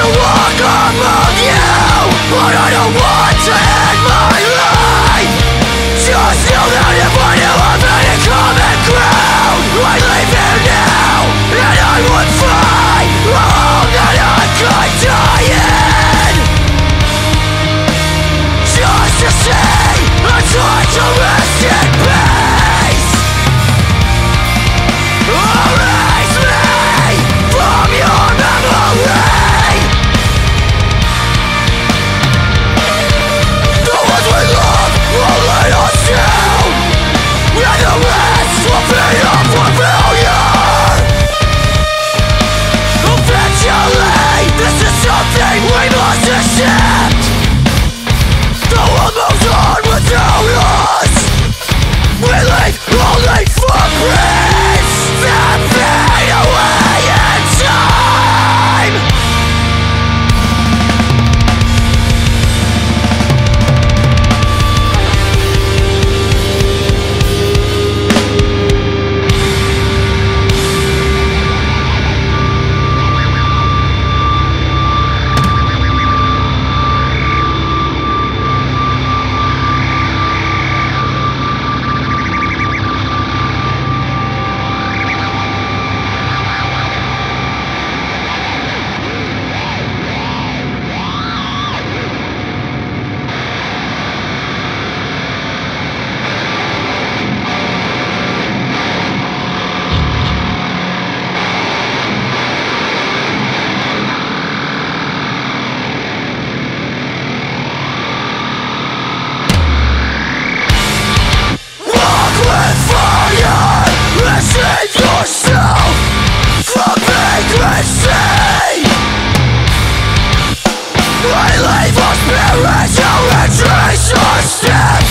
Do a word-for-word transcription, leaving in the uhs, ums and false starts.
to walk among you, but I don't want to end my life. Just know that if I knew of any common ground, I'd leave here now, and I would find a home that I could die in. Just to see a time to rest in peace. Erase me from your memory. The ones we love will let us down, and the rest will be a familiar. Eventually, this is something we must accept. The world moves on without us. We leave only footprints that fade away in time. Save yourself from bankruptcy. I leave our spirits to retrace our steps.